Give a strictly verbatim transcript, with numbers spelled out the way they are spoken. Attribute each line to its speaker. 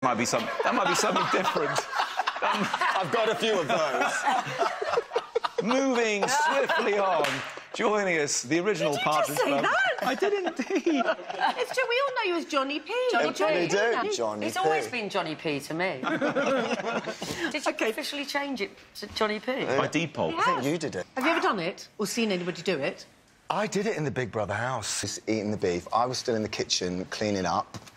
Speaker 1: Might be some. That might be something different. Um,
Speaker 2: I've got a few of those.
Speaker 1: Moving swiftly on, joining us, the original
Speaker 3: Did you
Speaker 1: Partridge
Speaker 3: just say
Speaker 1: Family.
Speaker 3: that?
Speaker 1: I did indeed.
Speaker 3: It's true, we all know you as Johnny P.
Speaker 4: Johnny P.
Speaker 2: They do,
Speaker 3: yeah.
Speaker 2: Johnny
Speaker 4: It's
Speaker 2: P.
Speaker 4: always been Johnny P to me. Did you
Speaker 3: OK.
Speaker 4: officially change it to Johnny P?
Speaker 1: By default.
Speaker 2: I think you did it.
Speaker 3: Have you ever done it or seen anybody do it?
Speaker 2: I did it in the Big Brother house. Just eating the beef. I was still in the kitchen cleaning up.